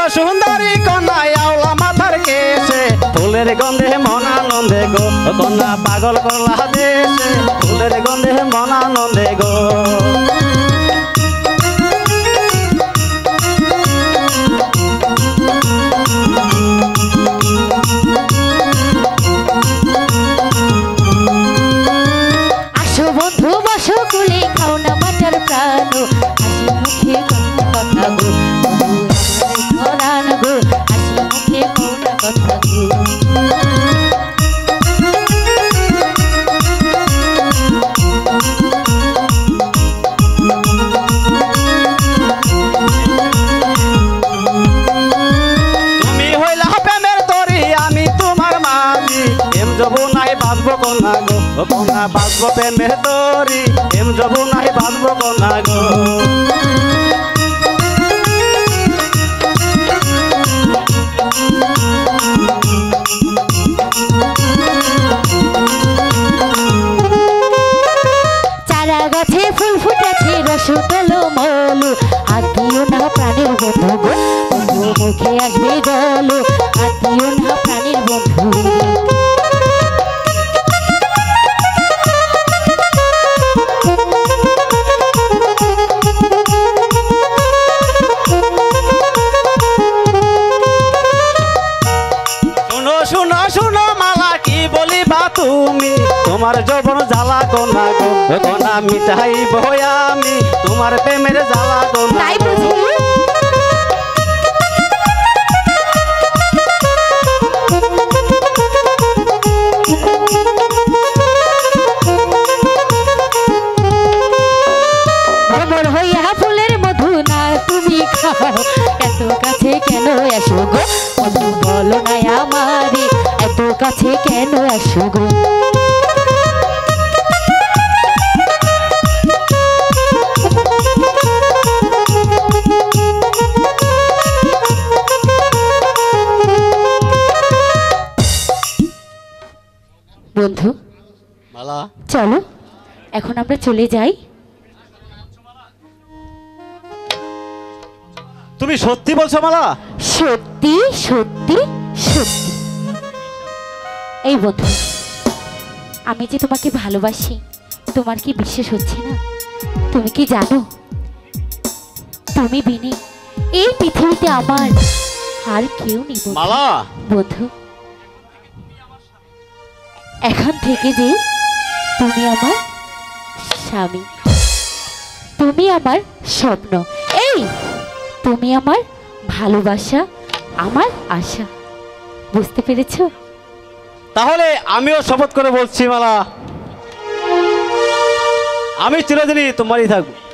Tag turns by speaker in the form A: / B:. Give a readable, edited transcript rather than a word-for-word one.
A: সুন্দরী কন্যা আওলা মাথার কেসে ফুলের গন্ধে মন আনন্দে গো কন্যা পাগল করলা দেশে ফুলের গন্ধে মন আনন্দে গো
B: আসো বন্ধু বসো কুলে খাও না মাটার প্রাণ হাসি মুখে কথা গো ধরান গো হাসি মুখে কোনা কথা গো
A: তুমি হইলা প্রেমের তরি আমি তোমার মাঝি এম যাবো নাই বাঁধবো কন্যা গো কন্যা বাঁধবো প্রেমের তরি এম যাবো নাই বাঁধবো কন্যা গো
B: চারা গাছে ফুল ফুটেছে রস পেলো মলু হাত দিও না প্রাণের বন্ধু গো বন্ধু মুখে আসবে জল হাত দিও না প্রাণের বন্ধু
A: শুনো শুনো শুনো মালা কি বলিবা তুমি তোমার যৌবন জ্বালা কন্যা গো কন্যা মিটাইব আমি তোমার প্রেমের জ্বালা কন্যা
B: তাই বুঝি ভ্রমর হইয়া ফুলের মধু না তুমি খাও এত কাছে কেন আসো গো মধু বলো না আমারে এত কাছে কেন আসো গো বন্ধু
A: মালা
B: চলো এখন আমরা চলে যাই
A: তুমি সত্যি বলছো মালা
B: সত্যি সত্যি সত্যি এই বন্ধু আমি যে তোমাকে ভালোবাসি তোমার কি বিশ্বাস হচ্ছে না তুমি কি জানো তুমি বিনে এই পৃথিবীতে আমার আর কেউ নেই বন্ধু।
A: মালা
B: বন্ধু এখন থেকে যে তুমি আমার স্বামী তুমি আমার স্বপ্ন এই তুমি আমার ভালোবাসা আমার আশা বুঝতে পেরেছো
A: তাহলে আমিও শপথ করে বলছি মালা আমি চিরদিনই তোমারই থাকবো